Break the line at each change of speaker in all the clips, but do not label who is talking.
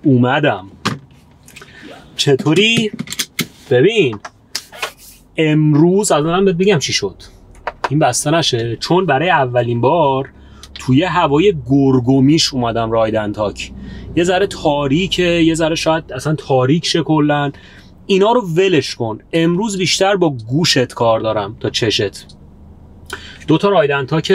اومدم. چطوری؟ ببین امروز از من بهت بگم چی شد. این بسته نشه چون برای اولین بار توی هوای گرگومیش اومدم رایدنتاک. یه ذره تاریکه، یه ذره شاید اصلا تاریک شه کلن. اینا رو ولش کن. امروز بیشتر با گوشت کار دارم تا چشت. 2 تا رایدنتاک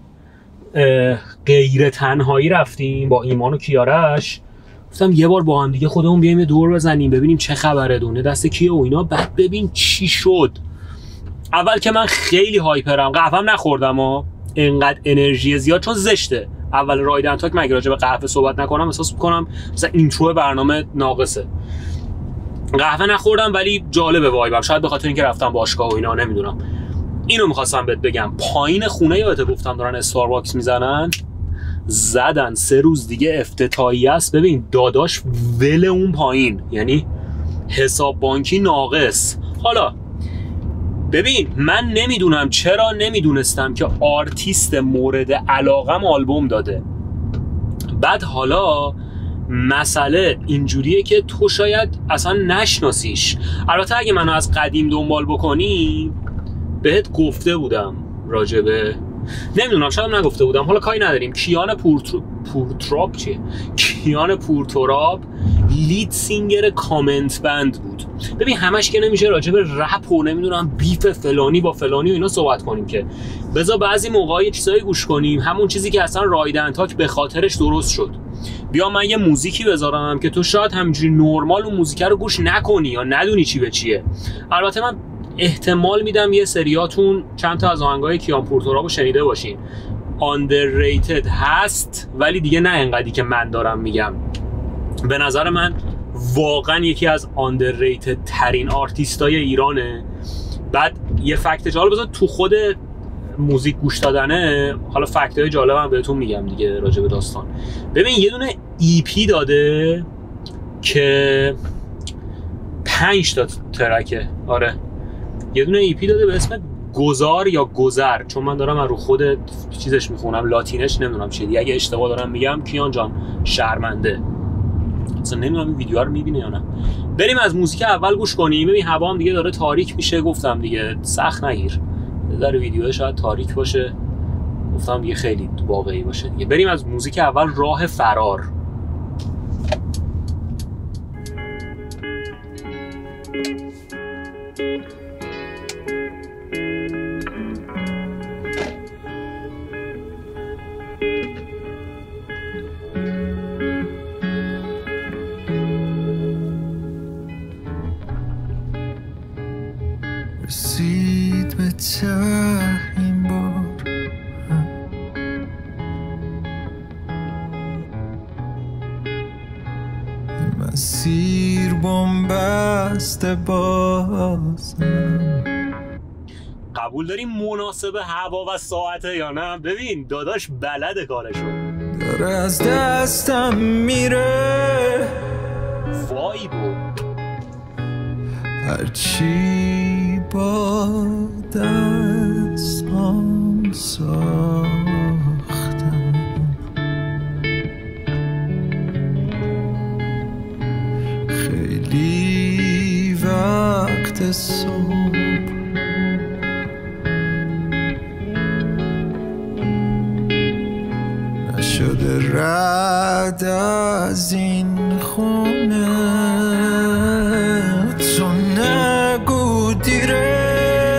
غیر تنهایی رفتیم با ایمان و کیارش. گفتم یه بار با هم دیگه خودمون بیایم یه دور بزنیم ببینیم چه خبره، دونه دست کیه و اینا. بعد ببین چی شد. اول که من خیلی هایپرم، قهوه‌ام نخوردم ها، انقدر انرژی زیاد چون زشته. اول رایدنتاک مگه راجع به قهوه صحبت نکنم احساس میکنم مثلا اینترو برنامه ناقصه. قهوه نخوردم ولی جالبه وایبم، شاید به خاطر اینکه رفتم باشگاه و اینا، نمیدونم. اینو میخواستم بهت بگم. پایین خونه یادت گفتم دارن استارباکس میزنن، زدن 3 روز دیگه افتتاحیه است. ببین داداش ول اون پایین، یعنی حساب بانکی ناقص. حالا ببین من نمیدونم چرا نمیدونستم که آرتیست مورد علاقم آلبوم داده. بعد حالا مسئله اینجوریه که تو شاید اصلا نشناسیش. البته اگه منو از قدیم دنبال بکنی بهت گفته بودم راجبه، نمیدونم شاید نگفته بودم، حالا کاری نداریم. کیان پورتراب چیه؟ کیان پورتراب لید سینگر کامنت بند بود. ببین همش که نمیشه راجب رپ و نمیدونم بیف فلانی با فلانی و اینا صحبت کنیم که. بذار بعضی موقعا یه چیزایی گوش کنیم، همون چیزی که اصلا رایدنتاک به خاطرش درست شد. بیا من یه موزیکی بذارم که تو شاید همینجوری نورمال اون موزیک رو گوش نکنی یا ندونی چی به چیه. البته من احتمال میدم یه سریاتون چند تا از آهنگای کیان پورتراب رو شنیده باشین. underrated هست ولی دیگه نه انقدری که من دارم میگم. به نظر من واقعا یکی از underrated ترین آرتیستای ایرانه. بعد یه فکت جالب بذار تو خود موزیک گوش دادنه، حالا فکتای جالبم بهتون میگم دیگه راجع به داستان. ببین یه دونه EP داده که 5 تا ترکه. آره یه دونه EP داده به اسم گذار یا گذر، چون من دارم رو خود چیزش میخونم لاتینش، نمیدونم چیه دیگه. اگه اشتباه دارم میگم کیان جان شرمنده. اصلا نمیدونم این ویدیو رو میبینه یا نه. بریم از موزیک اول گوش کنیم. ببین هوا هم دیگه داره تاریک میشه، گفتم دیگه سخت نگیر. در ویدیو شاید تاریک باشه، گفتم دیگه خیلی واقعی باشه دیگه. بریم از موزیک اول، راه فرار.
رسید به ته این بار، مسیر بنبسته بازم.
قبول داریم مناسب هوا و ساعته یا نه؟ ببین داداش بلده کارشو.
داره از دستم میره
وایبو،
هرچی با دستم ساختم. خیلی وقت صبح نشده رد از این خونه. تو نگو دیره،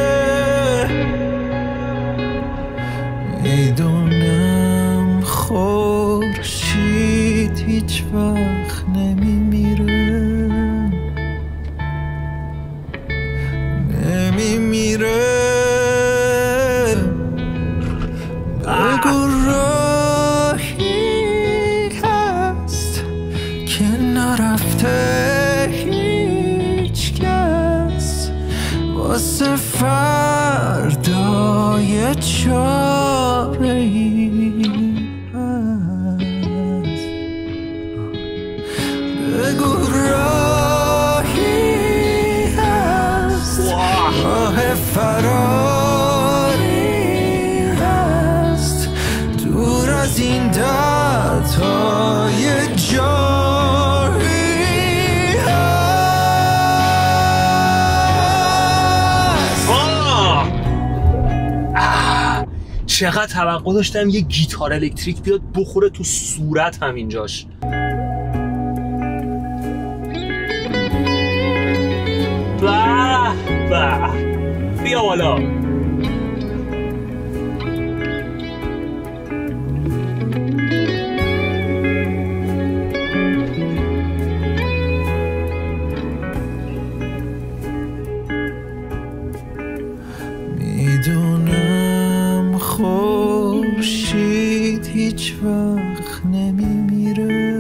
میدونم خورشید هیچ وقت نمیمیره، نمیمیره. بگو راهی هست که نرفته واسه فردای چاره‌ای هست. بگو راهی هست، راه فراری هست، دور از این دردهای جاره‌ای.
چقدر توقع داشتم یه گیتار الکتریک بیاد بخوره تو صورت همینجاش. به به، بیا بالا.
میدونم خورشید هیچ وقت نمیمیره،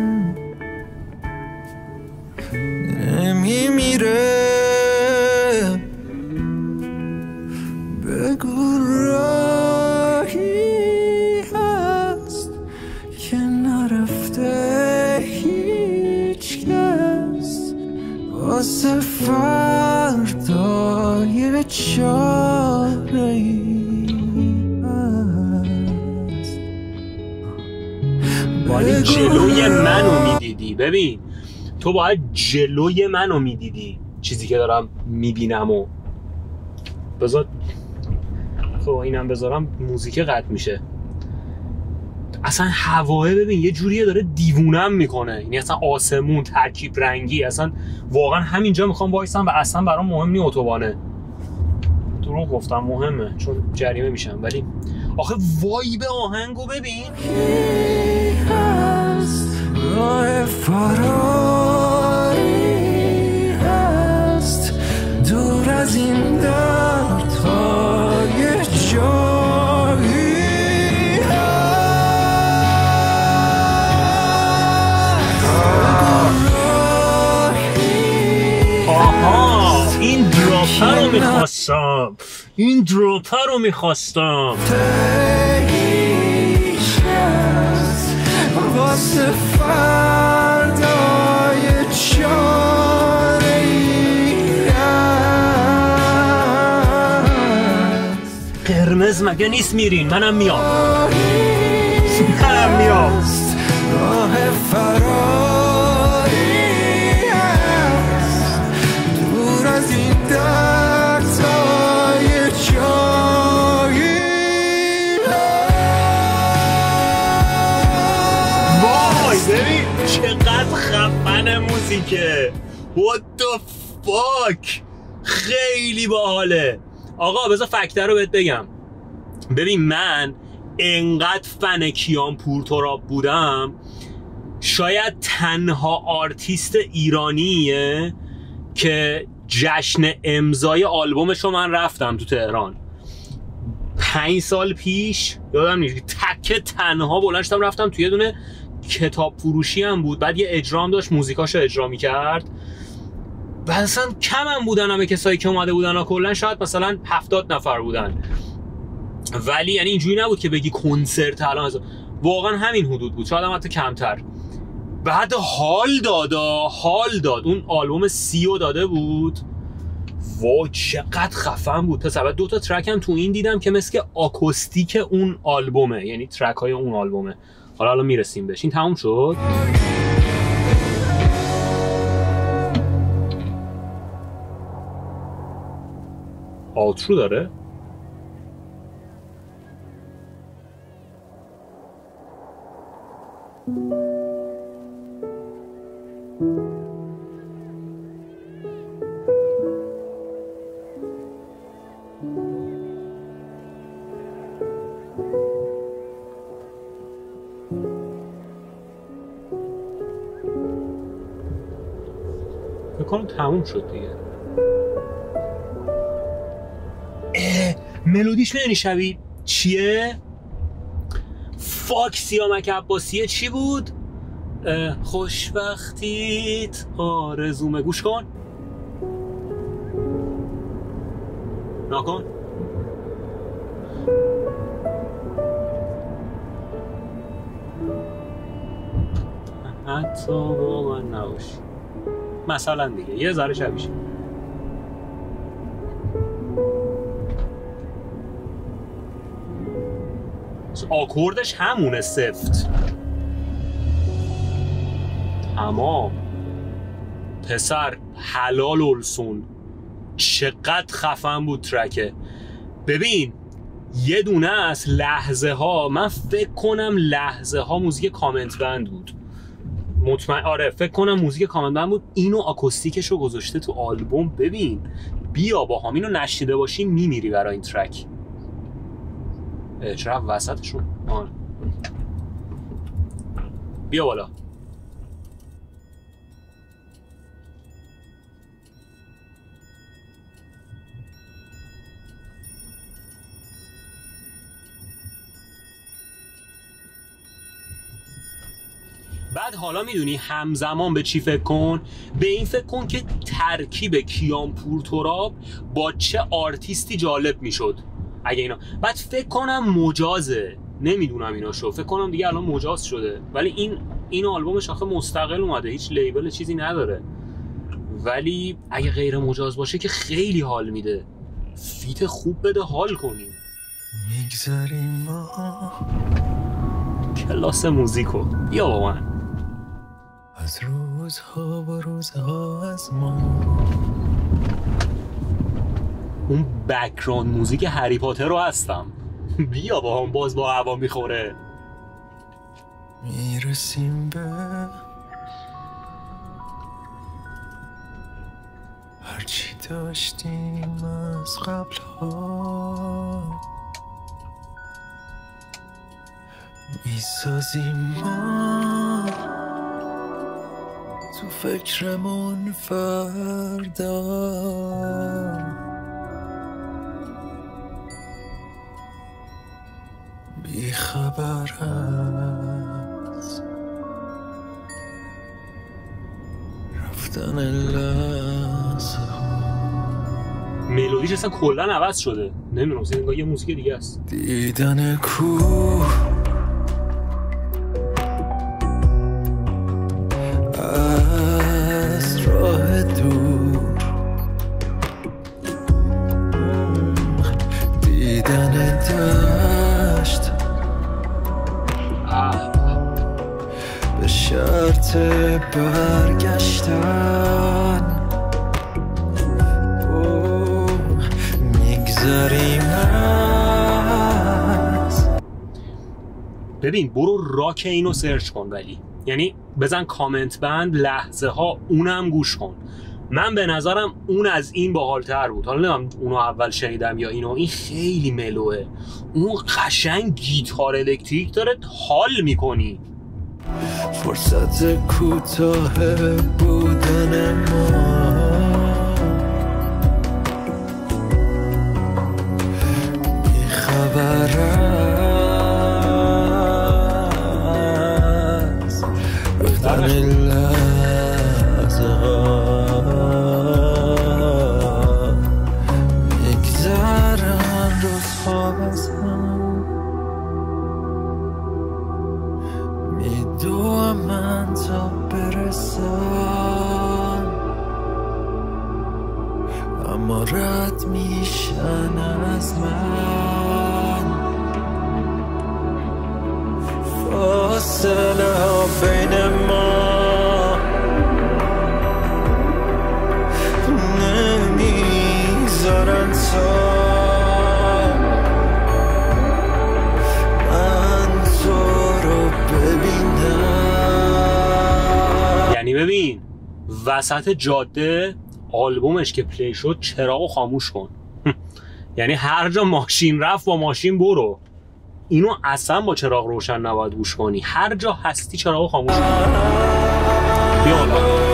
بگو راهی هست که نرفته هیچ کس، واسه فردای چاره‌ای هست.
باید جلوی منو میدیدی. ببین تو باید جلوی منو میدیدی، چیزی که دارم میبینم. و بذار خب اینم بذارم موزیک قطع میشه. اصلا هواه ببین یه جوریه داره دیوونم میکنه، یعنی اصلا آسمون ترکیب رنگی، اصلا واقعا همینجا میخوام وایسم و اصلا برام مهم نی اتوبانه. دروغ گفتم، مهمه چون جریمه میشم، ولی آخه وایب آهنگو ببین.
راه فراری هست دور از این دردهای جایی هست.
آها این دراپر رو میخواستم، این دراپر رو میخواستم.
واسه فردای چاره‌ای هست.
قرمز مگه نیست میرین؟ منم میام، منم میام.
راه فراری هست دور از این دردهای جایی.
ببین چقدر خفن موزیکه. What the fuck، خیلی باحاله. آقا بذار فکتر رو بهت بگم. ببین من انقدر فن کیان پورتراب بودم، شاید تنها آرتیست ایرانیه که جشن امضای آلبومش رو من رفتم تو تهران 5 سال پیش، یادم نیست، تک تنها بلند شدم رفتم توی یه دونه کتاب فروشی هم بود، بعد یه اجرام داشت موزیکاشو اجرا می‌کرد. بعد اصلا کم هم بودن همه کسایی که اومده بودن ها، کلا شاید مثلا 70 نفر بودن، ولی یعنی اینجوری نبود که بگی کنسرت الان، واقعا همین حدود بود، شاید هم حتی کمتر. بعد حال داد اون آلبوم 30 داده بود. وای چقدر خفن بود پسر. بعد 2 تا ترک هم تو این دیدم که مثل آکوستیک اون آلبومه، یعنی ترک های اون آلبومه. حالا میرسیم بهش. این تموم شد. آوترو داره. بکنم تموم شد دیگه. ملودیش میدونی شبیه چیه؟ فاک سیامک عباسیه. چی بود؟ خوشبختیت آرزومه. گوش کن نکن. حتی با من نباشی مثلا دیگه، یه ذره شبیشه. آکوردش همونه، سفت. تمام پسر. حلال اولسون چقدر خفن بود ترکه. ببین یه دونه از لحظه ها، من فکر کنم لحظه ها موزیک کامنت بند بود، مطمئن آره فکر کنم موزیک کامنت بند بود. اینو آکوستیکش رو گذاشته تو آلبوم. ببین بیا با هم اینو نشیده باشی میمیری برای این ترک. چرا وسطشون بیا بالا. بعد حالا میدونی همزمان به چی فکر کن؟ به این فکر کن که ترکیب کیانپور تراب با چه آرتیستی جالب میشد اگه اینا. بعد فکر کنم مجازه، نمیدونم اینا شو، فکر کنم دیگه الان مجاز شده، ولی این آلبومش آخه مستقل اومده، هیچ لیبل چیزی نداره. ولی اگه غیر مجاز باشه که خیلی حال میده، فیت خوب بده حال کنیم.
میگذاریم ما
کلاس موزیکو بیا با من.
از روزها و روزها از ما.
اون بک‌گراند موزیک هری پاتر رو هستم. بیا با هم باز با هوا میخوره.
میرسیم به هرچی داشتیم از قبل ها. میسازیم ما تو فکرمون فردا. بی خبر از رفتن لحظه ها.
ملودیش اصلا کلا عوض شده، نمیدونم اصلا یه موزیک دیگه است.
دیدن کوه از راه دور، دیدن دشت به شرط برگشتن. میگذاریم از.
ببین برو راک اینو سرچ کن، ولی یعنی بزن کامنت بند لحظه ها، اونم گوش کن. من به نظرم اون از این باحال‌تر بود. حالا نمیدونم اونو اول شنیدم یا اینو. این خیلی ملوه، اون قشنگ گیتار الکتریک داره، حال میکنی.
فرصت کوتاه بودن ما بی خبر از رفتن لحظه ها. میگذرن روزها از هم، میدوام من تا برسم، اما رد میشن از من. فاصله ها بین ما نمیگذارن تا من تو رو ببینم.
یعنی ببین وسط جاده آلبومش که پلی شد چراغو خاموش کن. یعنی هر جا ماشین رفت با ماشین برو. اینو اصلا با چراغ روشن نباید گوش کنی، هر جا هستی چراغو خاموش کن. بیا بالا.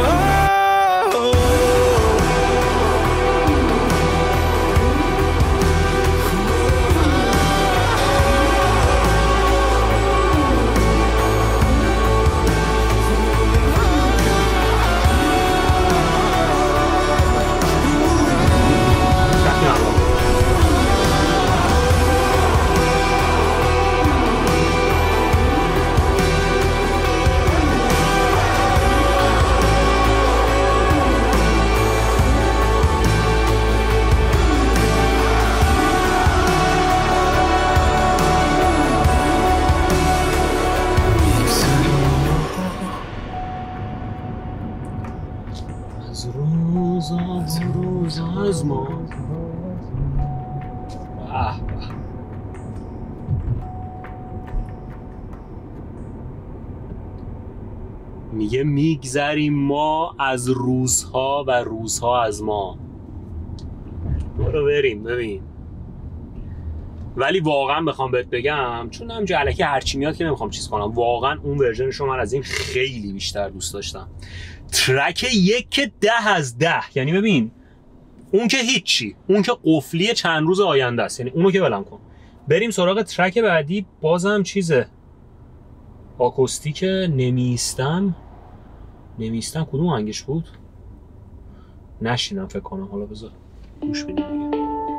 میگه میگذریم ما از روزها و روزها از ما. برو بریم ببین. ولی واقعا بخوام بهت بگم، چون هم جلکی هرچی میاد که نمیخوام چیز کنم، واقعا اون ورژنشو من از این خیلی بیشتر دوست داشتم. ترک 1 10 از 10. یعنی ببین اون که هیچی، اون که قفلی چند روز آینده است، یعنی اونو که ولم کن. بریم سراغ ترک بعدی. بازم چیزه آکوستیک. نمیستم کدوم آهنگش بود؟ نشیدم فکر کنم. حالا بذار گوش بدیم دیگه.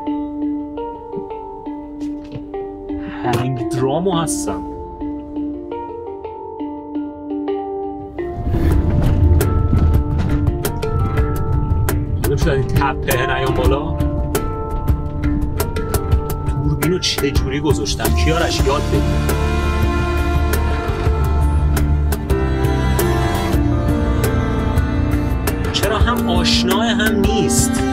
هنگ درامو هستم. حالا شاید این تپه نیام بالا. دوربینو چجوری گذاشتم کیارش یاد بگیر. چرا هم آشناه هم نیست.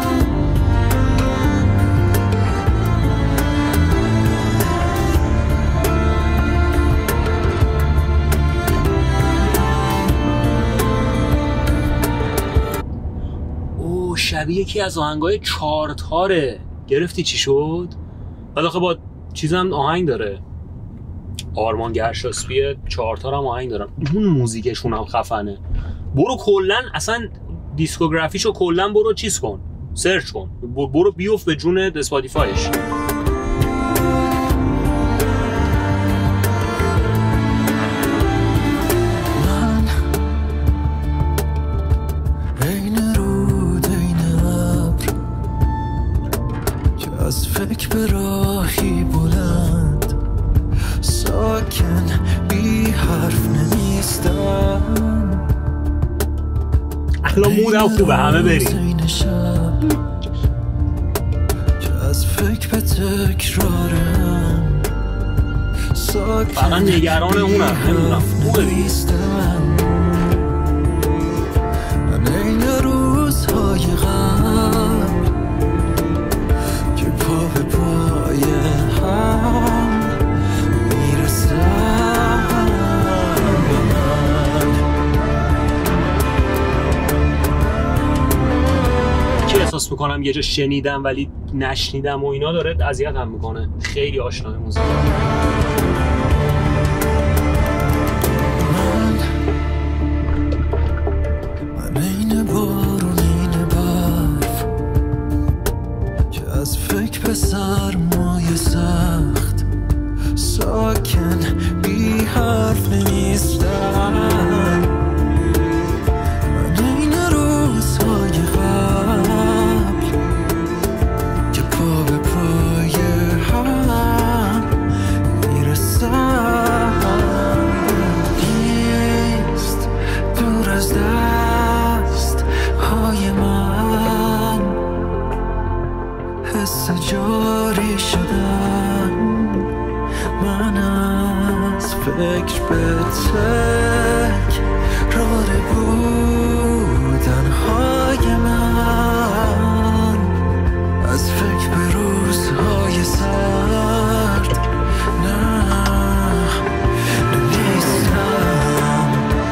شبیه یکی از آهنگای چارتاره. گرفتی چی شد؟ بعد آخه با چیزم آهنگ داره، آرمان گرشاسبی چارتار هم آهنگ دارن. اون موزیکشون هم خفنه. برو کلن اصلا دیسکوگرافیشو کلن برو چیز کن، سرچ کن، برو بیوف به جون اسپاتیفایش.
فکر به راهی بلند ساکن بی حرف نمیستم.
الان مودم خوبه همه بریم.
که از فکر به تکرارم
فقط نگران اونم نمیدونم خوبه
نیستم. من این روزهای غم که پا به پای هم میرسم به من.
که احساس میکنم یه جا شنیدم ولی نشنیدم و اینا داره اذیت هم میکنه. خیلی آشنای موزیک.
من این بارون این برف که از فکر به سرمایه سخت ساکن بی حرف نیستم. من این روزهای قبل که پا به پای هم میرسم. نیست دور از دست های من حس جاری شدن. من از فکر به تکرار بودن های من، از فکر به روزهای سرد نه نیستم.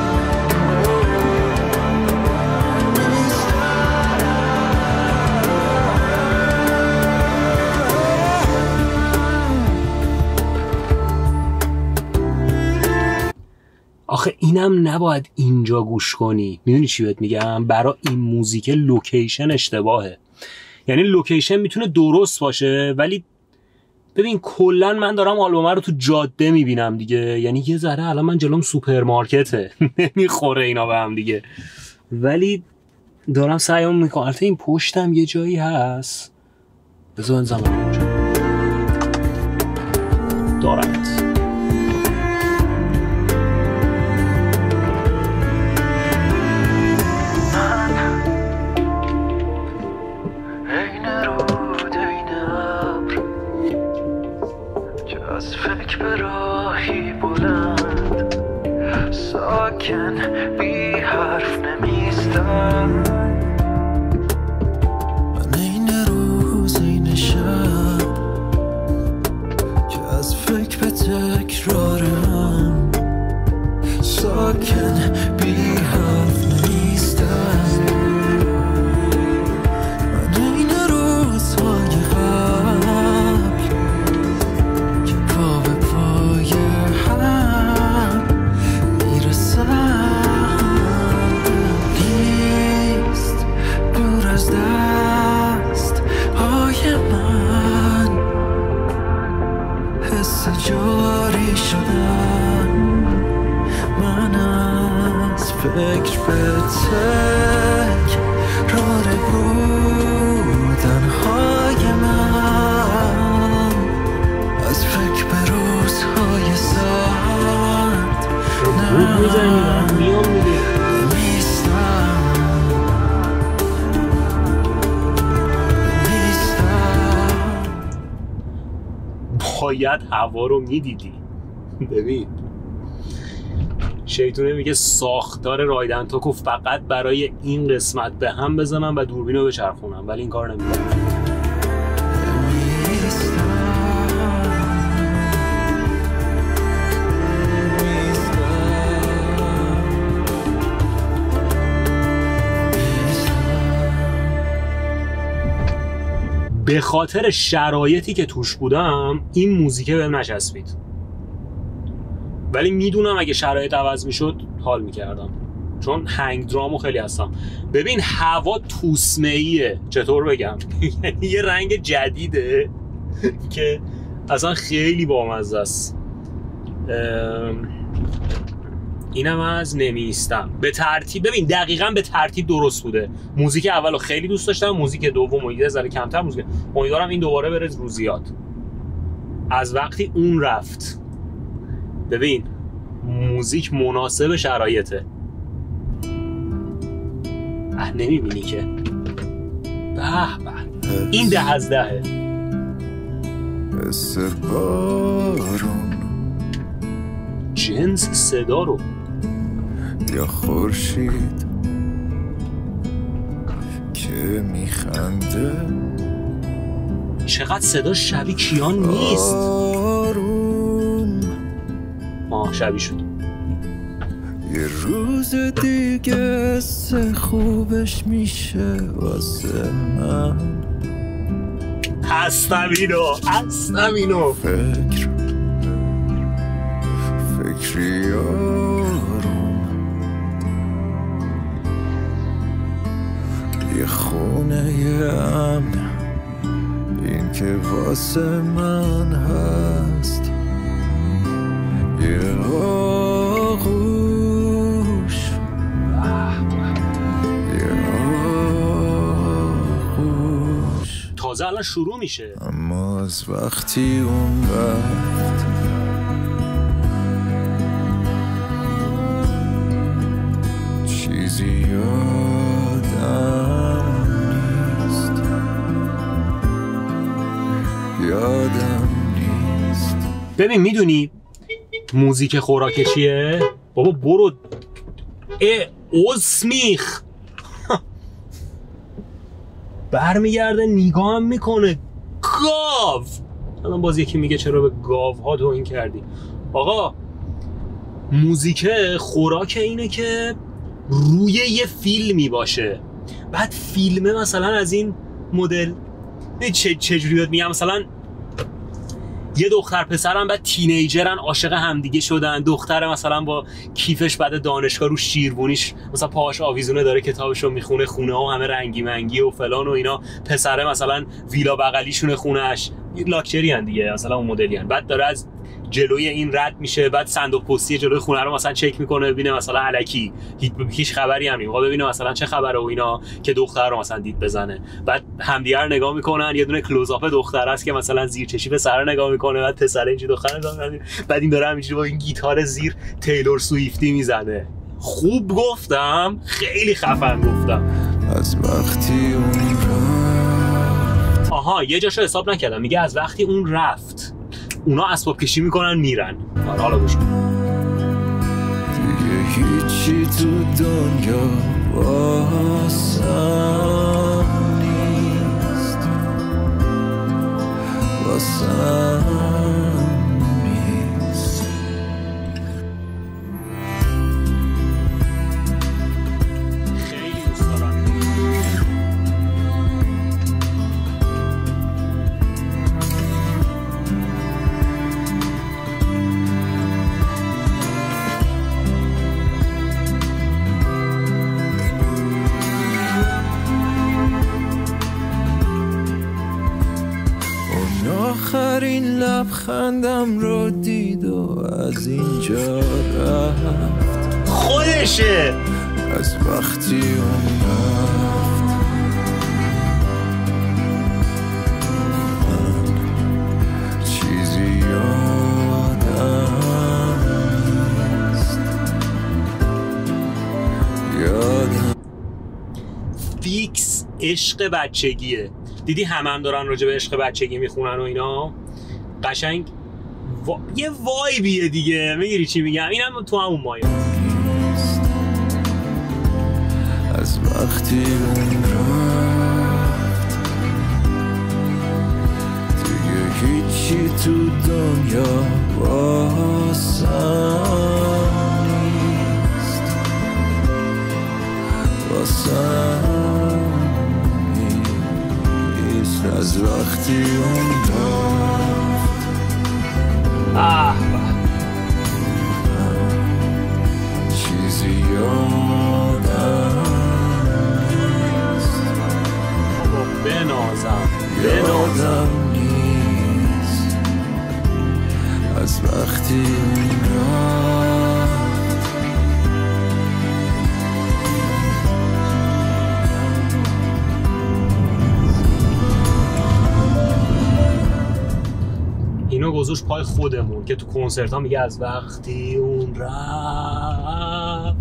آخه اینم نباید اینجا گوش کنی. میدونی چی بهت میگم؟ برای این موزیک لوکیشن اشتباهه. یعنی لوکیشن میتونه درست باشه ولی ببین کلا من دارم آلبوم رو تو جاده میبینم دیگه. یعنی یه ذره الان من جلوم سوپرمارکته نمیخوره اینا به هم دیگه، ولی دارم سعیام میکنم. البته این پشتم یه جایی هست، بذار انزام اونجا دارمت.
از فکر به راهی بلند ساکن بی حرف نمیستم. من این روز این شب که از فکر به تکرارم ساکن بی حس جاری شدن، من از فکر به تکرار بودنهای من، از فکر به روزهای سرد
باید هوا رو میدیدی. ببین شیطونه میگه ساختار رایدن توکو فقط برای این قسمت به هم بزنم و دوربین رو بچرخونم، ولی این کار نمیکنم. به خاطر شرایطی که توش بودم این موزیکه بهم نچسبید، ولی میدونم اگه شرایط عوض میشد حال میکردم، چون هنگ درامو خیلی هستم. ببین هوا توسمه‌ایه، چطور بگم یه رنگ جدیده که اصلا خیلی بامزه است. اینم از نمیستم. به ترتیب ببین دقیقاً به ترتیب درست بوده. موزیک اولو خیلی دوست داشتم، موزیک دومو یه ذره کمتر. موزیک امیدوارم این دوباره بره رو زیاد. از وقتی اون رفت، ببین موزیک مناسب شرایطه. نمیبینی که به این 10 از 10.
حس بارون،
جنس صدا رو،
یا خورشید که میخنده،
چقدر صدا شبیه کیان نیست. شبیه شد.
یه روز دیگه خوبش میشه واسه من.
هستم اینو
فکری آروم، یه خونه یه امن، این که واسه من هست، یه آغوش، یه آغوش.
تازه الان شروع میشه،
اما از وقتی اون رفت چیزی یادم نیست.
ببین میدونی موزیک خوراک چیه؟ بابا برو اسمیخ برمیگرده نگاهم میکنه گاو. الان باز یکی میگه چرا به گاو ها توهین کردی. آقا موزیک خوراک اینه که روی یه فیلمی باشه، بعد فیلمه مثلا از این مدل چجوری بهت میگم، مثلا یه دختر پسرن بعد تینیجرن عاشق همدیگه شدن، دختر مثلا با کیفش بعد دانشگاه رو شیروونیش مثلا پاهاش آویزونه داره کتابشو میخونه، خونه ها همه رنگی منگی و فلان و اینا، پسره مثلا ویلا بغلیشونه خونهش، لاکچری ان دیگه مثلا اون مدلی ان، بعد داره از جلوی این رد میشه، بعد صندوق پستی جلوی خونه رو مثلا چک میکنه ببینه مثلا الکی هیچ خبری هم نیست، ببینه مثلا چه خبره و اینا که دختر رو مثلا دید بزنه، بعد همدیگه رو نگاه میکنن، یه دونه کلوزآپ دختر است که مثلا زیر چشی پسر رو نگاه میکنه، بعد پسر اینجوری دختر نگاه میکنه، بعد این داره همینجوری با این گیتار زیر تیلور سویفتی میزنه. خوب گفتم؟ خیلی خفن گفتم.
از وقتی اون رفت.
آها یه جاشو حساب نکردم، میگه از وقتی اون رفت اونا اسباب کشی میکنن میرن. حالا گوش کن.
دیگه هیچی تو دنیا واسم نیست، واسم نیست.
خیلی دوست دارم.
آخر آخرین لبخندم رو دید و از اینجا رفت.
خودشه
از وقتی اون رفت من چیزی یادم نیست. یادم
فیکس عشق بچگیه. دیدی هم دارن راجع به عشق بچگی میخونن و اینا قشنگ یه وایبیه دیگه. میگیری چی میگم؟ اینم تو همون مایه.
از وقتی اون رفت دیگه هیچی تو دنیا واسم نیست. واسم نیست. از وقتی اون رفت چیزی یادم یادم نیست. از وقتی اون رفت
اینو گذاشت پای خودمون که تو کنسرت ها میگه از وقتی اون رفت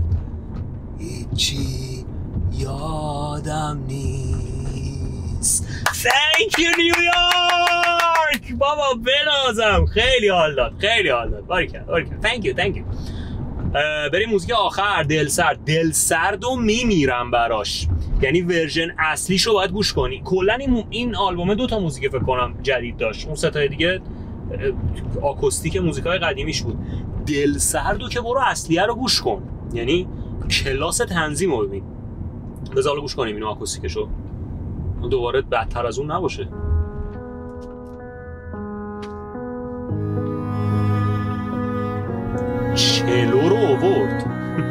هیچی یادم نیست. Thank you نیویورک بابا بنازم. خیلی حال داد باریکلا. Thank you بریم موزیک آخر. دلسرد و میمیرم براش. یعنی ورژن اصلیشو باید گوش کنی. کلا این آلبوم 2 تا موزیک فکر کنم جدید داشت. اون 3 تا دیگه آکوستیک موزیکای قدیمیش بود. دلسردو که برو اصلیه رو گوش کن. یعنی کلاس تنظیم رو ببین. بذار گوش کنیم اینو آکوستیکشو. دوباره بدتر از اون نباشه. چلو رو آورد.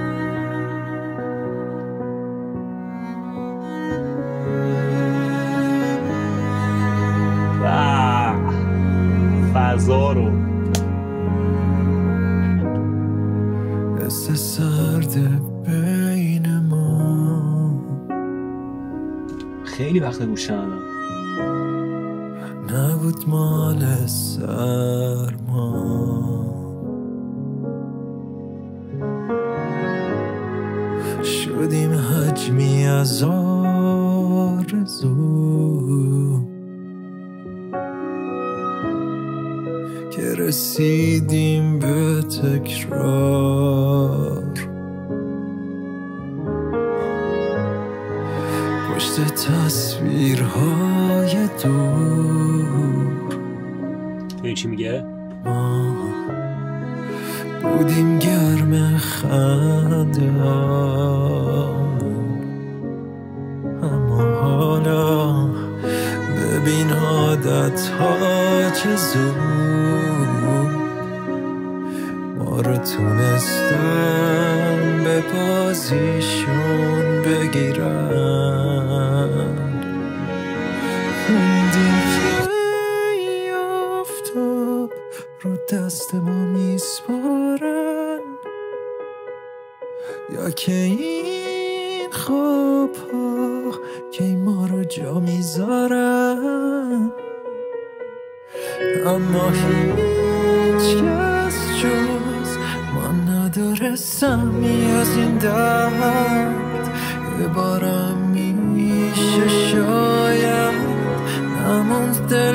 فضا رو
حس سرد بین ما
خیلی وقت گوش ندادم.
نبود مال سرما شدیم حجمی از آرزو که رسیدیم به تکرار. پشت تصویرهای دور
این چی میگه؟
ما بودیم گرم خنده اما حالا ببین عادت ها چه زود ما رو تونستن به بازیشون بگیرن. خوندیم که آفتاب رو دست ما میسپارن یا که این خواب ها که ما رو جا میذارن. اما هیچ کس جز ما نداره سمی از این درد. یه بارم میشه شاید نموند دل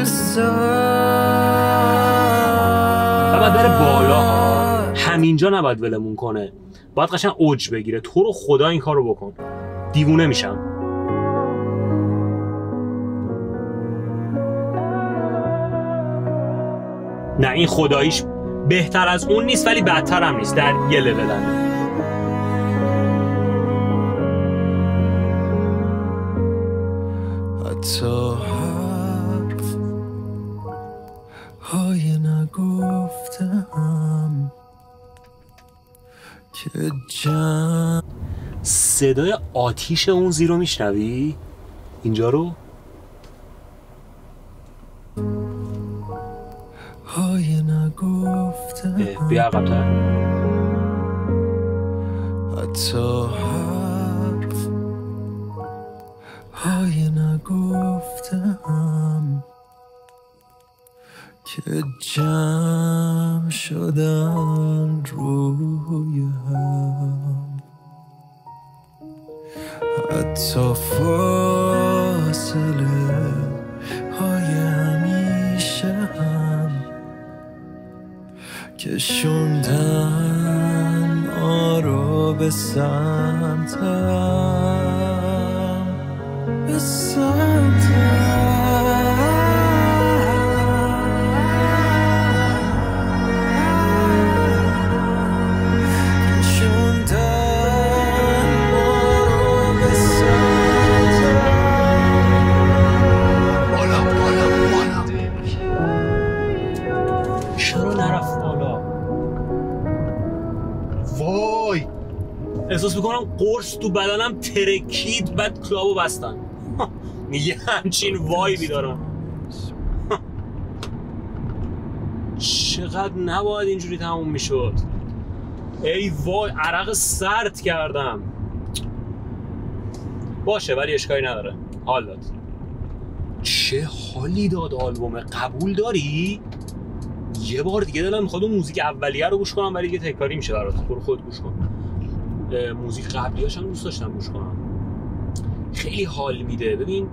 سر
باید بره بالا. همینجا نباید ولمون کنه. باید قشنگ اوج بگیره. تو رو خدا این کار رو بکن. دیوونه میشم. نه این خداییش بهتر از اون نیست ولی بدتر هم نیست. در یه لولن.
حتی حرف های نگفتم که
صدای آتیش اون زیرو میشنوی؟ اینجا رو؟
های نگفتم،
بیا عقب‌تر.
حتی حرف های نگفتم که جمع شدن روی هم، حتی فاصله های همیشه هم که شوندن ما رو به سمتم، به سمتم.
احساس میکنم قرص تو بدنم ترکید بعد کلابو بستن. یه همچین وایبی دارم. چقدر نباید اینجوری تموم میشد. ای وای عرق سرد کردم. باشه ولی اشکالی نداره، حال داد. چه حالی داد آلبوم. قبول داری؟ یه بار دیگه دلم میخواد اون موزیک اولیه رو گوش کنم ولی دیگه تکراری میشه برات. برو خود گوش کن. موزیک قبلیاش هم دوست داشتم گوش کنم، خیلی حال میده. ببین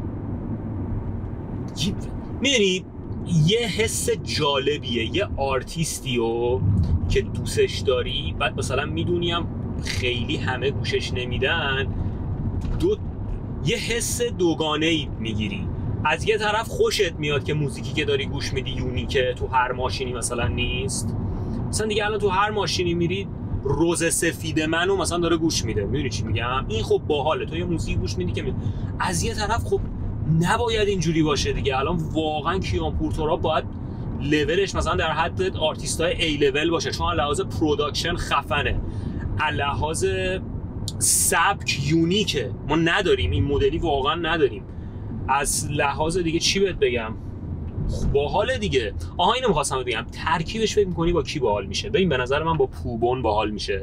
میدونی یه حس جالبیه یه آرتیستیو که دوستش داری بعد مثلا میدونیم خیلی همه گوشش نمیدن، یه حس دوگانه‌ای میگیری. از یه طرف خوشت میاد که موزیکی که داری گوش میدی یونیکه، تو هر ماشینی مثلا نیست. مثلا دیگه الان تو هر ماشینی میری روز سفید منو مثلا داره گوش میده، میدونی چی میگم؟ این خب باحاله، تو یه موزیک گوش میدی که از یه طرف خب نباید اینجوری باشه دیگه. الان واقعا کیان پورتوراب باید لولش مثلا در حد آرتیستای ای لول باشه، چون لحاظ پروداکشن خفنه، لحاظ سبک یونیکه، ما نداریم این مدلی، واقعا نداریم. از لحاظ دیگه چی بهت بگم، باحاله دیگه. آها اینو می‌خواستم بگم، ترکیبش فکر می‌کنی با کی باحال میشه؟ ببین به نظر من با پوبون باحال میشه،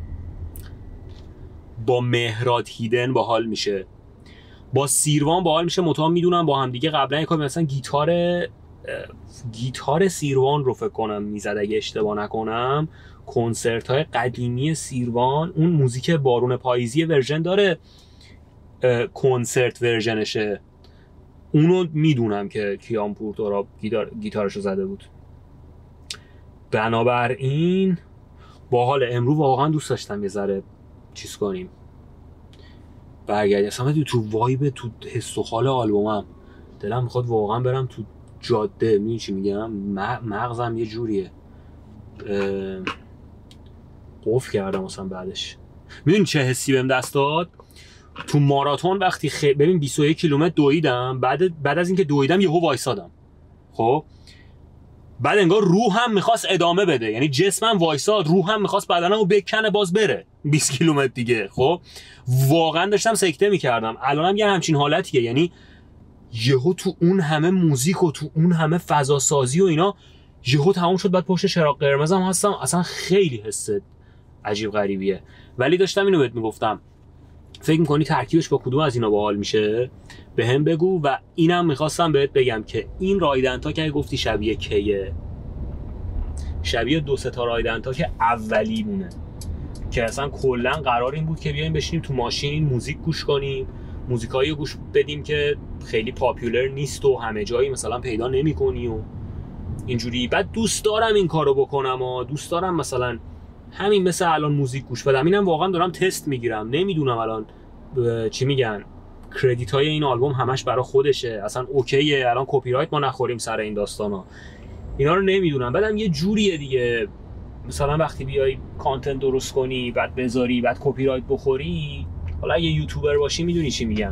با مهراد هیدن باحال میشه، با سیروان باحال میشه. مطمئن میدونم با هم دیگه قبلا یک مثلا گیتار سیروان رو فکر کنم میزد اگه اشتباه نکنم. کنسرت‌های قدیمی سیروان اون موزیک بارون پاییزی ورژن داره، کنسرت ورژنشه، اونو میدونم که کیان پورتوراب گیتارشو زده بود. بنابراین باحال. امروز واقعا دوست داشتم یه ذره چیز کنیم، برگردیم اصلا تو وایب، تو حس و حال آلبومم. دلم میخواد واقعا برم تو جاده، میدونی چی میگم، مغزم یه جوریه قفل کردم اصلا. بعدش میدونی چه حسی بهم دست داد؟ تو ماراتون وقتی ببین 21 کیلومتر دویدم، بعد از اینکه دویدم یهو وایسادم، خب بعد انگار روحم میخواست ادامه بده، یعنی جسمم وایساد، روحم میخواست بدنمو بکنه باز بره 20 کیلومتر دیگه. خب واقعا داشتم سکته میکردم. الانم یه همچین حالتیه، یعنی یهو تو اون همه موزیک و تو اون همه فضا سازی و اینا یهو تموم شد، بعد پشت چراغ قرمزم هستم. اصلا خیلی حس عجیب غریبیه. ولی داشتم اینو بهت میگفتم، فکر میکنی ترکیبش با کدوم از اینا باحال میشه؟ به هم بگو. و اینم میخواستم بهت بگم که این رایدنتا که گفتی شبیه کیه، شبیه 2-3 تا رایدنتا که اولی مونه، که اصلا کلا قرار این بود که بیایم بشینیم تو ماشین موزیک گوش کنیم، موزیکایی گوش بدیم که خیلی پاپولر نیست و همه جایی مثلا پیدا نمی‌کنی و اینجوری. بعد دوست دارم این کارو بکنم و دوست دارم مثلا همین مثل الان موزیک گوش بدم. اینم واقعا دارم تست میگیرم، نمیدونم الان چی میگن، کردیت های این آلبوم همش برای خودشه، اصلا اوکیه، الان کپی رایت ما نخوریم سر این داستانا، اینا رو نمیدونم. بعدم یه جوریه دیگه، مثلا وقتی بیای کانتنت درست کنی بعد بذاری بعد کپی رایت بخوری، حالا اگه یوتیوبر باشی میدونی چی میگم،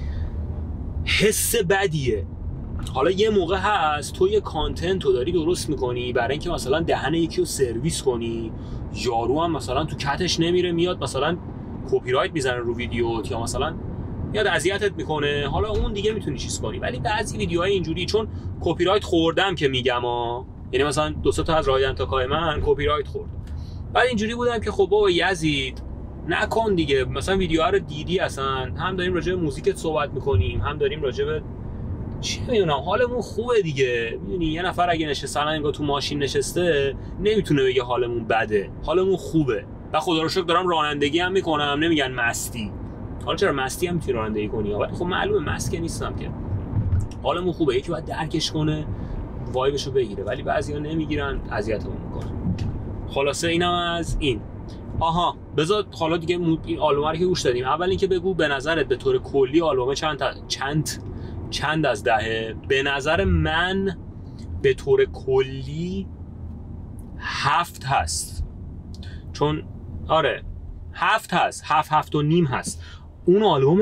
حس بدیه. حالا یه موقع هست تو یه کانتنت رو داری درست میکنی برای اینکه مثلا دهن یکی رو سرویس کنی، یارو هم مثلا تو کتش نمیره، میاد مثلا کپی رایت میزنه رو ویدیوت یا مثلا میاد اذیتت میکنه، حالا اون دیگه میتونی چیز کنی. ولی بعضی ویدیوهای اینجوری چون کپی رایت خوردم که میگم یعنی مثلا 2 تا از رایدنتاکای من کپی رایت خورد. بعد اینجوری بودم که خب بابا یزید نکن دیگه، مثلا ویدیوها رو دیدی، اصلا هم داریم راجع به موزیکت صحبت میکنیم، هم داریم راجع به چی میدونم حالمون خوبه دیگه. میدونی یه نفر اگه نشسته الان انگار تو ماشین نشسته نمیتونه بگه حالمون بده، حالمون خوبه. و خدا رو شکر دارم رانندگی هم میکنم، نمیگن مستی. حالا چرا مستی هم میتونی رانندگی کنی، ولی خب معلومه مست که نیستم که. حالمون خوبه، یکی باید درکش کنه وایبشو بگیره، ولی بعضیا نمیگیرن، اذیتمون میکنن. خلاصه اینم از این. آها بذار حالا دیگه این آلبوم رو که گوش دادیم، اول اینکه بگو به نظرت به طور کلی آلبوم چند از 10؟ به نظر من به طور کلی 7 هست. چون آره 7 هست، 7.5 هست. اون آلبوم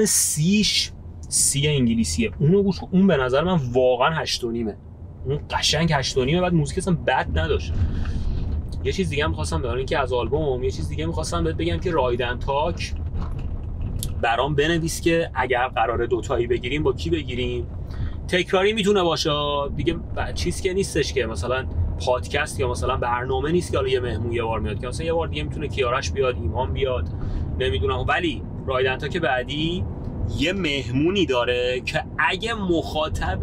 سی انگلیسیه، اونو گوش کن، اون به نظر من واقعا 8.5. اون قشنگ 8.5. بعد موزیک اصلا بد نداشت. یه چیز دیگه هم می‌خواستم به اینکه از آلبوم یه چیز دیگه می‌خواستم بهت بگم که رایدنتاک برام بنویس که اگر قراره دوتایی بگیریم با کی بگیریم. تکراری میتونه باشه دیگه، چیز که نیستش که مثلا پادکست یا مثلا برنامه نیست که حالا یه مهمون یه بار میاد، که مثلا یه بار دیگه میتونه کیارش بیاد، ایمان بیاد، نمیدونم. ولی رایدنتاک بعدی یه مهمونی داره که اگه مخاطب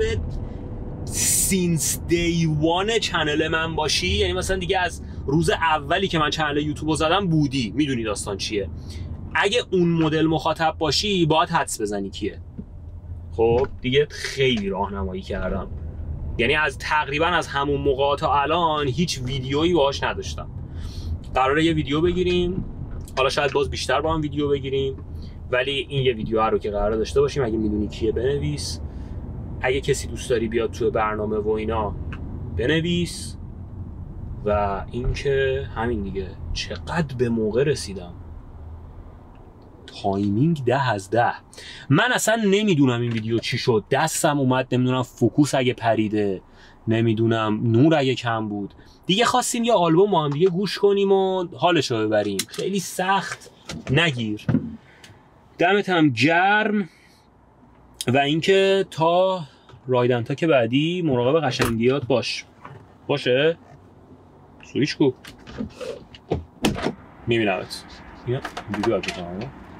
سینس دی وان چنل من باشی، یعنی مثلا دیگه از روز اولی که من چنل یوتیوب زدم بودی، میدونی داستان چیه. اگه اون مدل مخاطب باشی باید حدس بزنی کیه. خب دیگه خیلی راهنمایی کردم، یعنی از تقریبا از همون موقع تا الان هیچ ویدیویی باهاش نداشتم. قراره یه ویدیو بگیریم، حالا شاید باز بیشتر با هم ویدیو بگیریم، ولی این یه ویدیو رو که قراره داشته باشیم. اگه میدونی کیه بنویس، اگه کسی دوست داری بیاد توی برنامه و اینا بنویس. و اینکه همین دیگه. چقدر به موقع رسیدم، تایمینگ 10 از 10. من اصلا نمیدونم این ویدیو چی شد، دستم اومد، نمیدونم فوکوس اگه پریده، نمیدونم نور اگه کم بود. دیگه خواستیم یه آلبوم با هم دیگه گوش کنیم و حالشو ببریم. خیلی سخت نگیر. دمت هم گرم. و اینکه تا رایدنتاک بعدی مراقب قشنگیات باشه. سویچ کو میبینمت. ویدیو